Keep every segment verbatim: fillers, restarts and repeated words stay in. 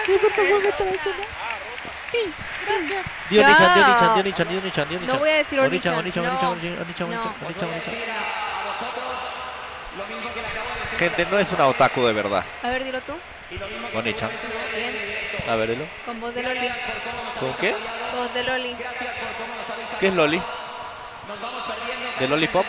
Sí, por favor, me traes una. Sí, gracias. Dio Ya. Nichan, dio Nichan, dio Nichan, dio Nichan, dio Nichan. No voy a decir Onichan, Onichan. Onichan, No. Onichan, Onichan, No. Onichan, Onichan. Gente, no es una otaku de verdad. A ver, dilo tú. Onichan. Bien. A ver, dilo. Con voz de Loli. ¿Con qué? Voz de Loli. ¿Qué es Loli? ¿De Lollipop?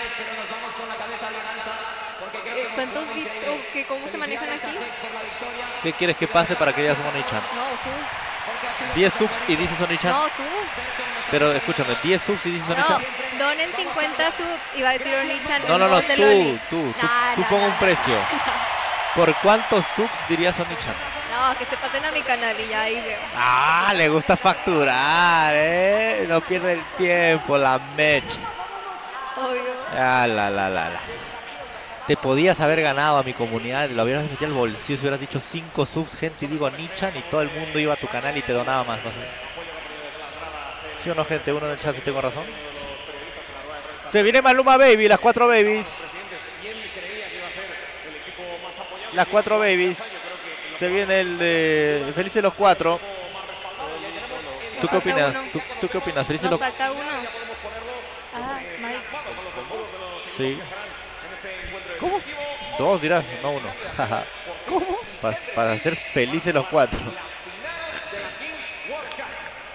Eh, ¿Cuántos bits o qué, cómo se manejan aquí? ¿Qué quieres que pase para que digas Onichan? No, tú. diez subs y dices Onichan. No, tú. Pero escúchame, diez subs y dices No, Onichan. donen cincuenta subs y va a decir Onichan. No, en no, no, voz de tú, Loli. tú, tú, No, tú no, pon un no. precio. ¿Por cuántos subs dirías Onichan? No, que se pasen a mi canal y ya ahí veo. Ah, le gusta facturar, ¿eh? No pierde el tiempo, la mech. Obvio. Ah, la, la, la, la. Te podías haber ganado a mi comunidad, lo hubieras metido al bolsillo si hubieras dicho cinco subs, gente, y digo Nichan, y todo el mundo iba a tu canal y te donaba más. más. ¿Sí o no, gente? Uno en el chat, si tengo razón. Se viene Maluma Baby, las cuatro babies. Las cuatro babies. Se viene el de Felices los Cuatro. ¿Tú qué Falta opinas? uno. ¿Tú, tú qué opinas? Felices Nos los... falta uno. Ah, Mike. Sí. ¿Cómo? Dos dirás, no uno. ¿Cómo? Pa- para ser felices los cuatro.